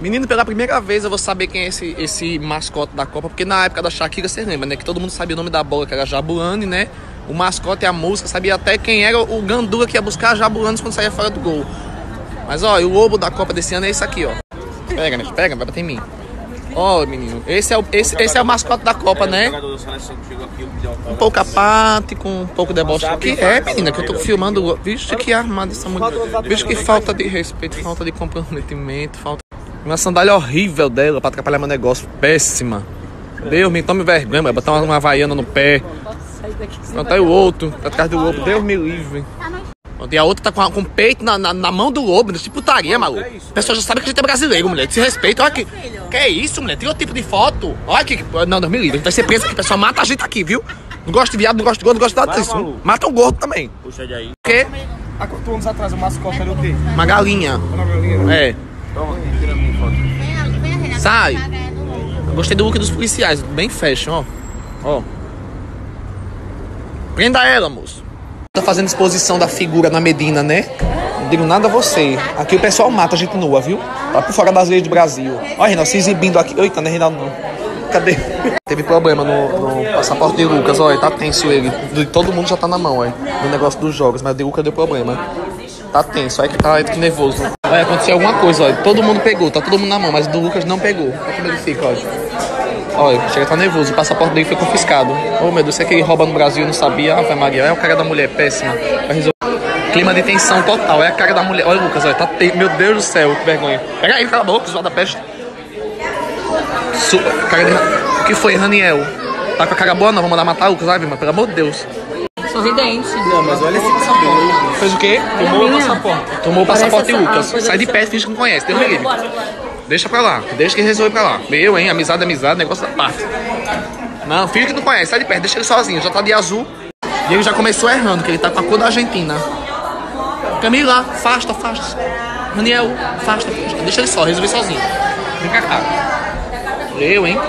Menino, pela primeira vez eu vou saber quem é esse mascote da Copa, porque na época da Shakira, você lembra, né? Que todo mundo sabia o nome da bola, que era Jabulani, né? O mascote e a música, sabia até quem era o Gandula que ia buscar a Jabulani quando saía fora do gol. Mas, ó, e o lobo da Copa desse ano é esse aqui, ó. Pega, né? Pega, vai bater em mim. Ó, menino, esse é o mascote da Copa, né? Um pouco apático, um pouco deboche. O que é, menina? Que eu tô filmando. Vixe, que armada essa mulher. Vixe, que falta de respeito, falta de comprometimento, falta. Uma sandália horrível dela pra atrapalhar meu negócio. Péssima. Deus me tome vergonha, vai botar uma havaiana no pé. Pronto, aí o outro, tá atrás do lobo. Deus me livre. E a outra tá com o peito na mão do lobo. Tipo putaria, maluco. A pessoa já sabe que a gente é brasileiro, mulher. Se respeita. Olha que. Que é isso, mulher? Tem outro tipo de foto. Olha que. Não, Deus me livre. A gente vai ser preso aqui. O pessoal mata a gente aqui, viu? Não gosto de viado, não gosto de gordo, não gosto de nada disso. Mata o gordo também. Puxa de aí. O quê? Há 4 anos atrás o mascote era o quê? Uma galinha. Uma galinha? É. Toma, tira a minha foto. Sai. Eu gostei do look dos policiais. Bem fashion, ó. Ó. Prenda ela, moço. Tá fazendo exposição da figura na Medina, né? Não digo nada a você. Aqui o pessoal mata a gente nua, viu? Tá por fora das leis do Brasil. Olha, Reinaldo, se exibindo aqui. Eita, não é Reinaldo, não. Cadê? Teve problema no passaporte de Lucas, olha, tá tenso ele. Todo mundo já tá na mão, olha. No negócio dos jogos, mas o de Lucas deu problema. Tá tenso, olha que tá nervoso. Olha, aconteceu alguma coisa, olha. Todo mundo pegou, tá todo mundo na mão, mas o do Lucas não pegou. Olha como ele fica, olha. Olha, chega a tá nervoso, o passaporte dele foi confiscado. Oh, meu Deus, se é que ele rouba no Brasil, eu não sabia. Ave Maria, é o cara da mulher, péssima. Clima de tensão total, é a cara da mulher. Olha, Lucas, olha, tá meu Deus do céu, que vergonha. Pega aí, cala a boca, zoado da peste. O que foi, Raniel? Tá com a cara boa não, vou mandar matar o Lucas, sabe, mas pelo amor de Deus. Sorridente. Não, mas olha esse cabelo. Fez o quê? Tomou o passaporte. Tomou o passaporte de Lucas. Sai de perto, finge que não conhece, Deus me livre. Deixa pra lá, deixa que resolve pra lá. Eu, hein, amizade é amizade, negócio da parte. Não, finge que não conhece, sai de perto, deixa ele sozinho. Já tá de azul. E ele já começou errando, que ele tá com a cor da Argentina. Camila, afasta. Daniel, afasta. Deixa ele só, resolver sozinho. Vem pra cá. Eu, hein.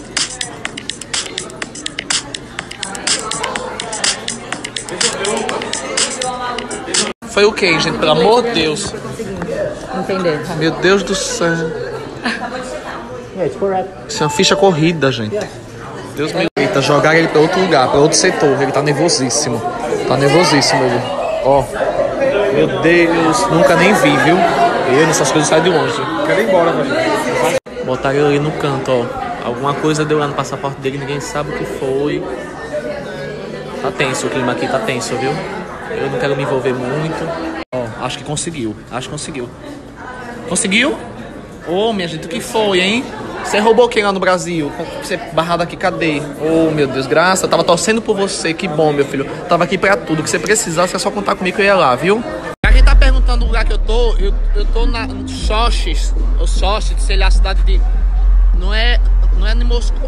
Foi o que, gente? Pelo amor de Deus. Entender. Meu Deus do céu. Isso é uma ficha corrida, gente. Deus me livre. Jogar ele pra outro lugar, pra outro setor. Ele tá nervosíssimo. Tá nervosíssimo ele. Ó. Meu Deus. Nunca nem vi, viu? Eu nessas coisas saio de longe. Quero ir embora, velho. Botaram ele ali no canto, ó. Alguma coisa deu lá no passaporte dele, ninguém sabe o que foi. Tá tenso o clima aqui, tá tenso, viu? Eu não quero me envolver muito. Ó, acho que conseguiu. Conseguiu? Ô, minha gente, o que foi, hein? Você roubou quem lá no Brasil? Você barrado aqui, cadê? Ô, meu Deus, graça. Eu tava torcendo por você, que bom, meu filho. Eu tava aqui pra tudo. O que você precisasse, é só contar comigo que eu ia lá, viu? A gente tá perguntando o lugar que eu tô. Eu tô no Sochis. O Sochis, sei lá, a cidade de... Não é em Moscou.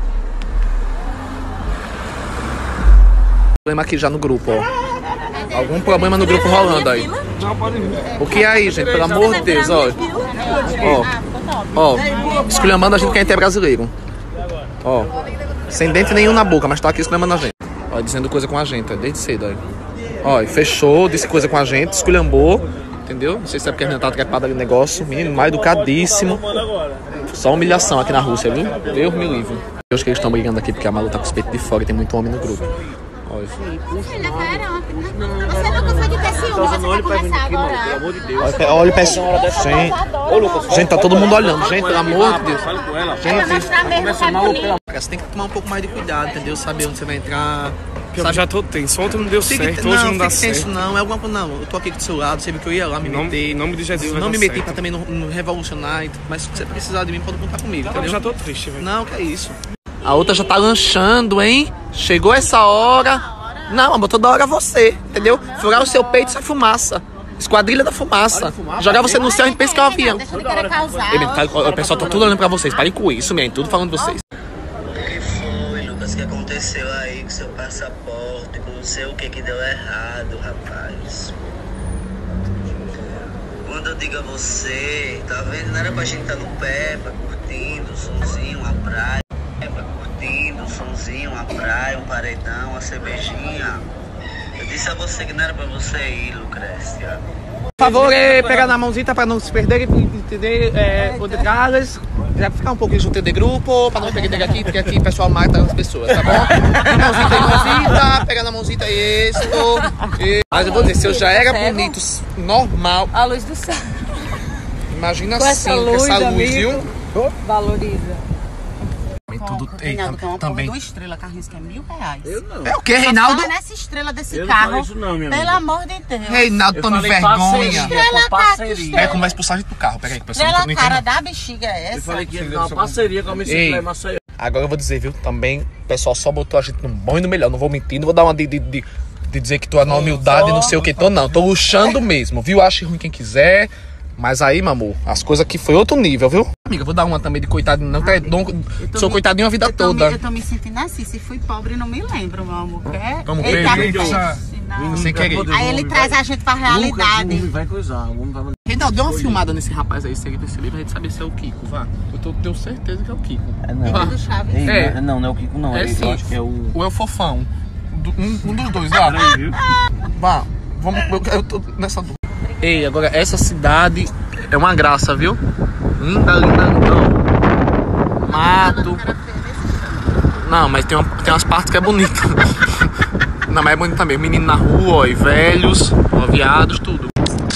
Problema aqui já no grupo, ó. Algum problema no grupo rolando aí. Não, pode vir. O que é aí, gente? Pelo amor de Deus, ó. Ó, esculhambando a gente que a gente é brasileiro. Ó, sem dente nenhum na boca, mas tá aqui esculhambando a gente. Ó, dizendo coisa com a gente, ó, desde cedo, ó. Ó, fechou, disse coisa com a gente, esculhambou, entendeu? Não sei se é porque a gente tá trepada ali no negócio. Menino, mal educadíssimo. Só humilhação aqui na Rússia, viu? Deus me livre. Eu acho que eles estão brigando aqui porque a Malu tá com os peitos de fora e tem muito homem no grupo. Olha. Você nunca foi de ter ciúme, você quer conversar agora? Pelo amor de Deus. Olha o pessoal. Gente, tá todo mundo olhando. Gente, pelo amor de Deus. Fale com ela. Você tem que tomar um pouco mais de cuidado, entendeu? Saber onde você vai entrar. Eu já tô tenso. Ontem não deu certo, hoje não dá certo. Não, é alguma coisa. Não, eu tô aqui do seu lado, você viu que eu ia lá me meter. Em nome de Jesus. Eu não me meti pra também não revolucionar, mas se você precisar de mim, pode contar comigo, entendeu? Eu já tô triste, velho. Não, que é isso. A outra já tá lanchando, hein? Chegou essa hora. Não, amor, toda hora você, entendeu? Furar o seu peito, sai fumaça. Esquadrilha da fumaça. Jogar você no céu, a gente pensa que é um avião. Deixa de querer causar. O pessoal tá tudo olhando pra vocês. Parem com isso, man. Tudo falando de vocês. O que foi, Lucas, que aconteceu aí com seu passaporte, com não sei o que deu errado, rapaz? Quando eu digo a você, tá vendo? Não era pra gente estar no pé, curtindo o sonzinho, a praia, curtindo o sonzinho, a praia, um paredão, uma cervejinha. Eu disse a você que não era pra você ir, Lucrécia. Por favor, pegar na mãozinha para não se perder e entender o de trás. Já ficar um pouquinho junto de grupo, para não perder aqui, porque aqui o pessoal mata as pessoas, tá bom? Mãozinha, pega na mãozinha, isso. Mas eu vou dizer, se eu já era bonito, normal. A luz do céu. Imagina assim, essa luz, viu? Valoriza. Tudo Reinaldo, que é uma também. porra de uma estrela, carrinho, que é R$1000. Eu não. É o que, Reinaldo? Fala nessa estrela desse Eu não carro. falei isso não, minha Pelo amiga. amor de Deus. Reinaldo, tome falei vergonha. parceria, Estrela, com parceria. É como vai expulsar a gente do carro. Pega aí, que o pessoal Estrela, não cara entende. da bexiga é essa? Eu falei que ia dar uma parceria com a Missão Ei. de Maceió. Agora eu vou dizer, viu? Também o pessoal só botou a gente num bom e no melhor. Não vou mentir, não vou dar uma de dizer que tô na humildade e não sei o que. Tô não, tô luxando mesmo, viu? Ache ruim quem quiser. Mas aí, meu amor, as coisas aqui foi outro nível, viu? Amiga, eu vou dar uma também de coitadinho. Não, sou coitadinho a vida toda. Eu tô me sentindo assim. Se fui pobre, não me lembro, meu amor. Vamos Ele ver, tá gente. não. Sem querer. Aí ele traz a gente pra realidade. O homem vai coisar, o homem vai mandar. Reinaldo, dê uma filmada nesse rapaz aí, segue desse livro, a gente saber se é o Kiko, vá. Eu tenho certeza que é o Kiko. Não. Do Chaves. Ei, É. não é o Kiko não. É Eu sim. acho que é o... Ou é o Fofão. Um dos dois, vá. Peraí, viu? Vá, vamos, eu tô nessa dúvida. Ei, agora essa cidade é uma graça, viu? Linda, linda, não. Mato. Não, mas tem umas partes que é bonita. Não, mas é bonito também. Menino na rua, ó, e velhos, ó, viados, tudo.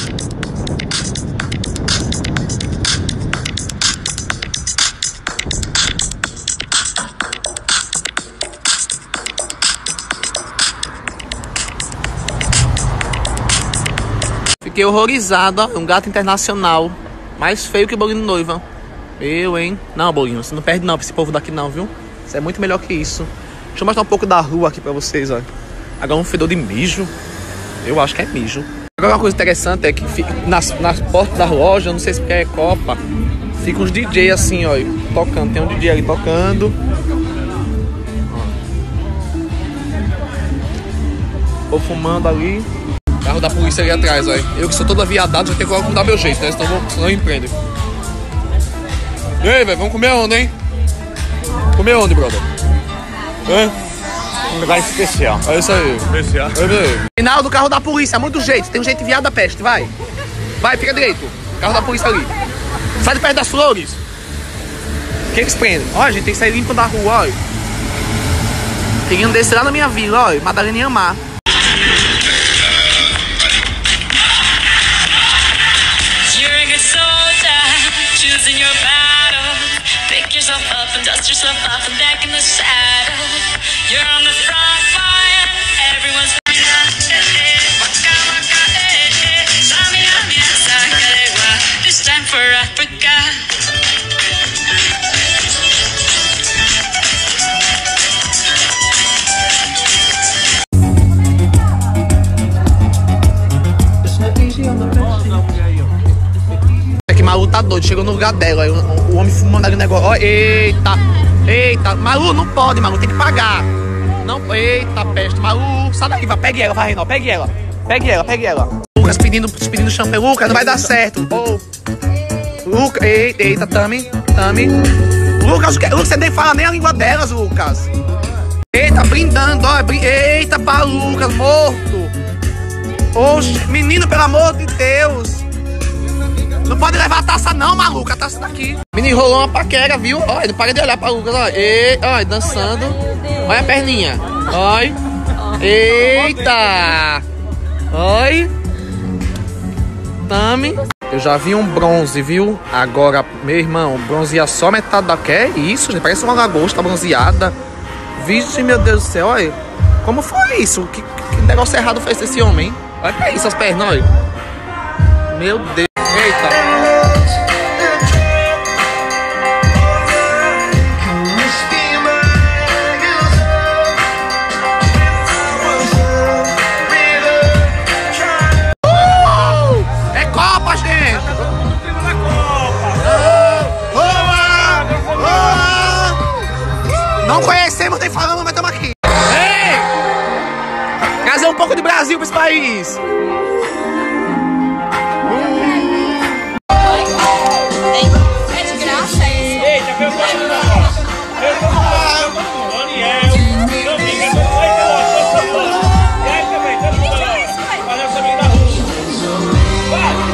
Fiquei horrorizado, ó. Um gato internacional. Mais feio que o bolinho de noiva. Eu, hein? Não, bolinho, você não perde não pra esse povo daqui não, viu? Isso é muito melhor que isso. Deixa eu mostrar um pouco da rua aqui pra vocês, ó. Agora um fedor de mijo. Eu acho que é mijo. Agora uma coisa interessante é que nas portas da loja, não sei se é Copa, fica uns DJ assim, ó, tocando. Tem um DJ ali tocando. Ou fumando ali. Carro da polícia ali atrás, ó. Eu que sou todo aviadado, vou ter que mudar meu jeito, né? Senão eu empreendo. E aí, velho, vamos comer onde, hein? Comer onde, brother? Um lugar especial. É isso aí. Especial. Final do carro da polícia, muito jeito. Tem um jeito viado da peste, vai. Vai, fica direito. Carro da polícia ali. Sai de perto das flores. O que eles prendem? Ó, a gente tem que sair limpo da rua, ó. Queriam descer lá na minha vila, ó. Madalena ia amar. Choosing your battle, pick yourself up and dust yourself off and back in the saddle. You're on the front line, everyone's this time for Africa. Que Malu tá doido, chegou no lugar dela, aí o homem fumando ali o negócio, ó, eita, Malu, não pode, Malu, tem que pagar, não, eita, peste, Malu, sai daqui, vai, pegue ela, vai, Reinaldo, pegue ela, Lucas pedindo shampoo, Lucas, não vai dar certo, Lucas, eita, Tami, Lucas, você nem fala nem a língua delas, Lucas, eita, brindando, ó, eita, pra Lucas, morto, oxe, menino, pelo amor de Deus. Não pode levar a taça não, maluco, a taça daqui. Menino enrolou uma paquera, viu? Olha, não para de olhar pra Lucas, ó. Olha, dançando. Olha a perninha. Olha. Eita. Olha. Tami. Eu já vi um bronze, viu? Agora, meu irmão, bronzear só metade da... Que é isso, gente? Parece uma lagosta bronzeada. Vixe, meu Deus do céu, olha. Como foi isso? Que negócio errado fez esse homem, hein? Olha pra isso, as pernas, olha. Meu Deus. Eita. É Copa, gente! Não conhecemos, nem falamos, mas estamos aqui. Ei! Trazer um pouco de Brasil para esse país. Vai!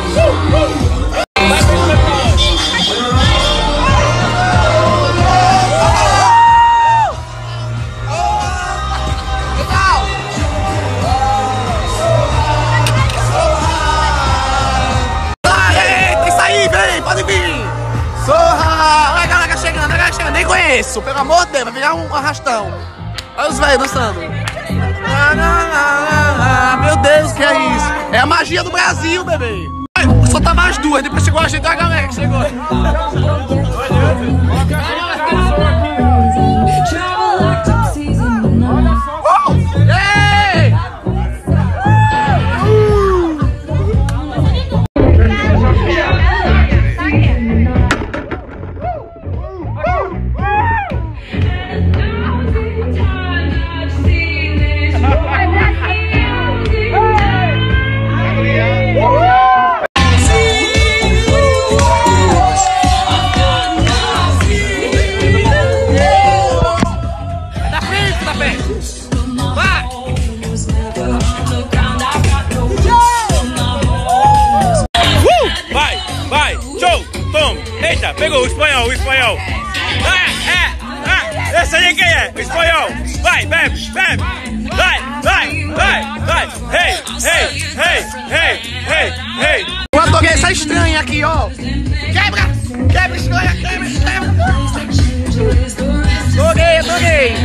Sorra! Olha a galera chegando, nem conheço, pelo amor de Deus, vai virar um arrastão. Olha os velhos dançando. Meu Deus, que é isso? É a magia do Brasil, bebê. Só tava as duas, depois chegou a gente, a galera que chegou. Ei! Eita, pegou o espanhol. Esse aí quem é? O espanhol. Vai, bebe. Vai. Hey. Uma portuguesa estranha aqui, ó. Quebra estranha, quebra. Toguei.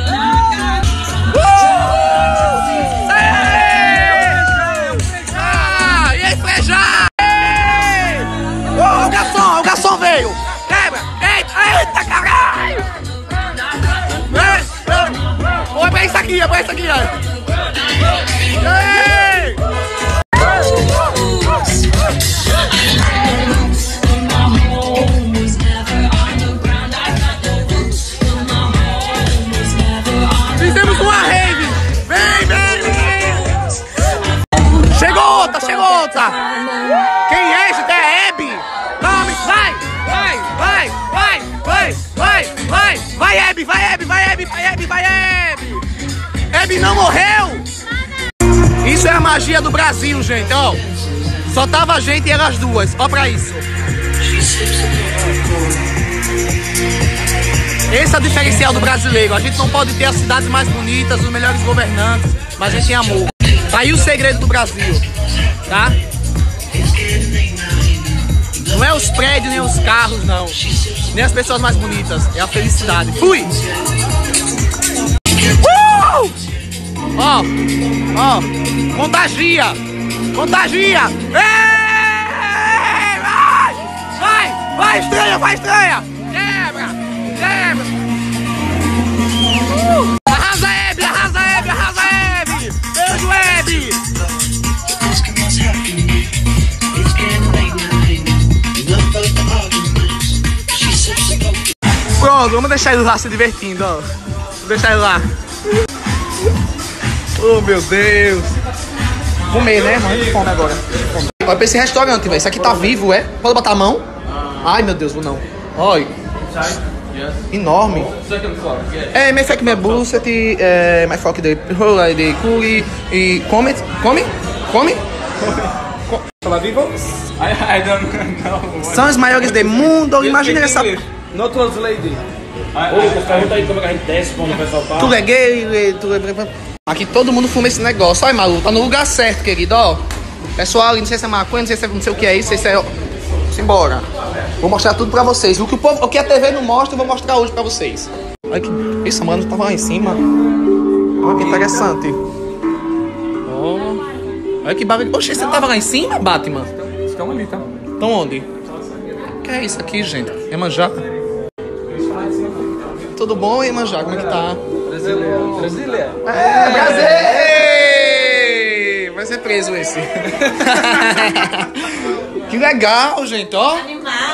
E aí, Frejá? O garçom veio. Quebra. Eita, caralho. Olha pra isso aqui, ó. Ei! Fizemos uma rave! Vem! Chegou outra! Quem é, gente? É Hebe! Vamos, vai! Vai, Hebe! Hebe não morreu! Isso é a magia do Brasil, gente, ó. Só tava a gente e elas duas, ó pra isso. Esse é o diferencial do brasileiro. A gente não pode ter as cidades mais bonitas, os melhores governantes, mas a gente tem amor. Tá aí o segredo do Brasil, tá? Não é os prédios, nem os carros, não. Nem as pessoas mais bonitas. É a felicidade. Fui! Ó! Contagia! Ei! Vai, estranha! Quebra! Arrasa, Hebe! Beijo, Hebe! Pronto, vamos deixar ele lá se divertindo, ó. Vou deixar ele lá. Oh, meu Deus. Comer, né? Morrendo de fome agora. Olha pra esse restaurante, velho. Isso aqui tá vivo, é? Pode botar a mão? Ai, meu Deus, vou não. Olha. Enorme. My fuck me bullshit, my fuck the rola de curi e come? Fala vivo? I don't know. São os maiores do mundo. Imagina essa. No translate. Pergunta aí como é que a gente desce quando o pessoal fala. Tu é gay, Aqui todo mundo fuma esse negócio. Olha, maluco, tá no lugar certo, querido, ó. Pessoal, não sei se é maconha, não sei o que é isso, Simbora. Vou mostrar tudo pra vocês. O que a TV não mostra, eu vou mostrar hoje pra vocês. Olha que... Isso, mano, tava lá em cima. Olha que interessante. Olha que bagulho. Oxe, você tava lá em cima, Batman? Estão ali, tá? Estão onde? O que é isso aqui, gente? Iemanjá? Tudo bom, Iemanjá? Como é que tá? Brasília. Brasil! Vai ser preso esse. Que legal, gente, ó.